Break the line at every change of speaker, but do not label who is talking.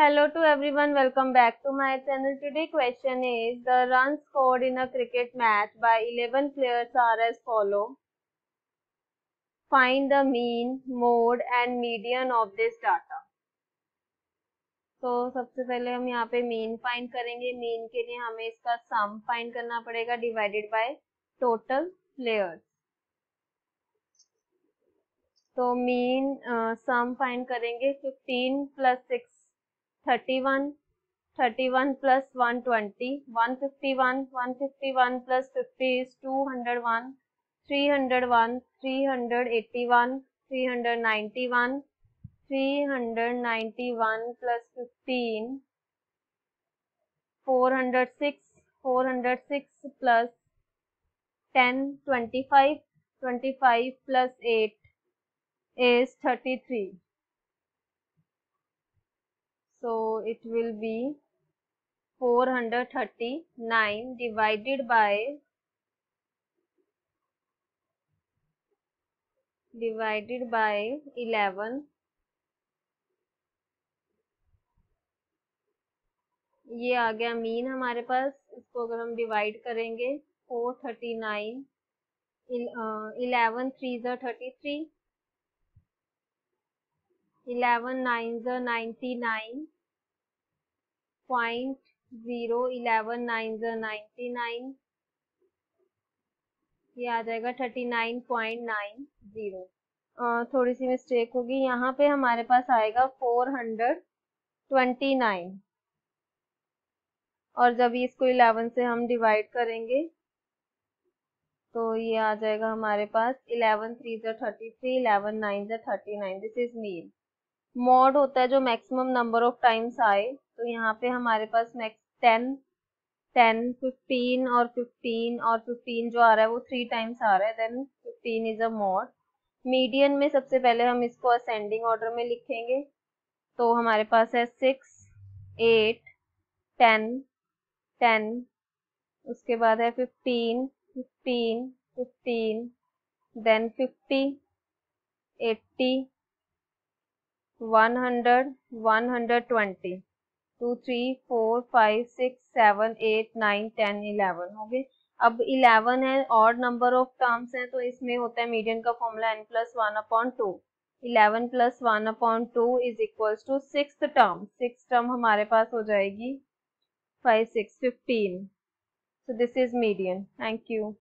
Hello to everyone, welcome back to my channel. Today question is the runs scored in a cricket match by 11 players are as follow. Find the mean, mode and median of this data. तो सबसे पहले हम यहाँ पे mean find करेंगे. Mean के लिए हमें इसका सम फाइंड करना पड़ेगा डिवाइडेड बाय टोटल प्लेयर्स. तो मीन सम फाइंड करेंगे. 15 + 6 31, 31 plus 120, 151, 151 plus 50 is 201, 301, 381, 391, 391 plus 15, 406, 406 plus 10, 25, 25 plus 8 is 33. So it will be 439 divided by 11. ये आ गया मीन हमारे पास. इसको अगर हम डिवाइड करेंगे 439, 11 3 ज़ा 33, 11 9 ज़ा 99, 0.0, 11 9 ज़ा 99, ये आ जाएगा 39.90. थोड़ी सी मिस्टेक होगी यहाँ पे. हमारे पास आएगा 429 और जब इसको 11 से हम डिवाइड करेंगे तो ये आ जाएगा हमारे पास 11 3 ज़ा 33, 11 9 ज़ा 39. This is mean. मॉड होता है जो मैक्सिमम नंबर ऑफ टाइम्स आए. तो यहाँ पे हमारे पास मैक्स 10, 10, 15 और 15 और 15 जो आ रहा है वो 3 टाइम्स आ रहा है. Then 15 is a mode. Median में सबसे पहले हम इसको असेंडिंग ऑर्डर में लिखेंगे. तो हमारे पास है 6, 8, 10, 10, उसके बाद है 15, 15, 15, देन 50, 80, 100, 120, 2, 3, 4, 5, 6, 7, 8, 9, 10, 11 हो गए. अब 11 है, ऑड नंबर ऑफ टर्म्स हैं, तो इसमें होता है मीडियन का formula n+1/2. 11 + 1/2 is equals to 6th term. 6th term हमारे पास हो जाएगी 5, 6, 15. So this is median. Thank you.